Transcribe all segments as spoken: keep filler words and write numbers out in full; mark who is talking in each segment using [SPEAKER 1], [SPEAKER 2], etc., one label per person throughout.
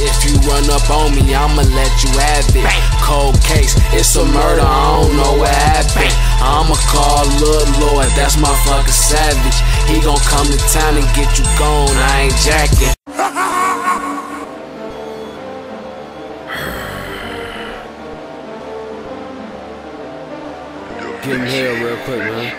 [SPEAKER 1] If you run up on me, I'ma let you have it. Cold case, it's a murder, I don't know what happened. I'ma call Lil Lord, that's my fucking savage. He gon' come to town and get you gone, I ain't jacking. Get him here real quick, man.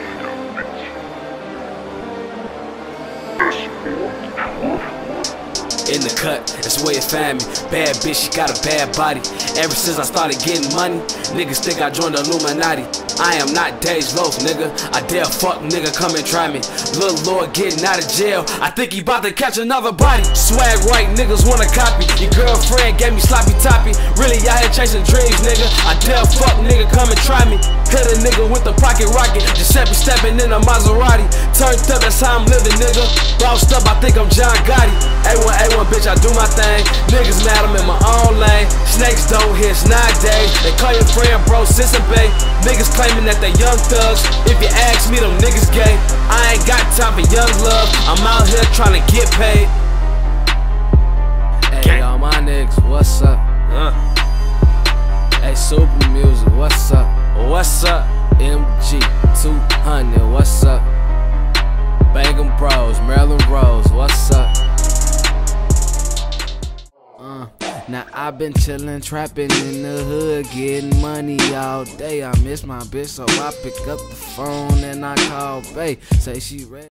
[SPEAKER 1] In the cut, that's where you find me. Bad bitch, she got a bad body. Ever since I started getting money, niggas think I joined the Illuminati. I am not Dej Loaf, nigga. I dare fuck nigga come and try me. Lil Lord getting out of jail, I think he bout to catch another body. Swag right, niggas wanna copy. Your girlfriend gave me sloppy toppy. Really out here chasing dreams, nigga. I dare fuck nigga come and try me. Hit a nigga with the pocket rocket. Giuseppe stepping in a Maserati. Turned up, that's how I'm living, nigga. Bossed up, I think I'm John Gotti. A one, A one, bitch, I do my thing. Niggas mad, I'm in my own lane. Snakes don't hit nowadays. They call your friend bro, sis and bae. Niggas claiming that they young thugs. If you ask me, them niggas gay. I ain't got time for young love. I'm out here trying to get paid. Hey, y'all, my niggas, what's up? Uh. Hey, Super Music, what's up? What's up? M G two hundred, what's up? Bangum Bros, Maryland Rose, what's up? Uh, now I've been chillin', trappin' in the hood, getting money all day. I miss my bitch, so I pick up the phone and I call bae. Say she ready.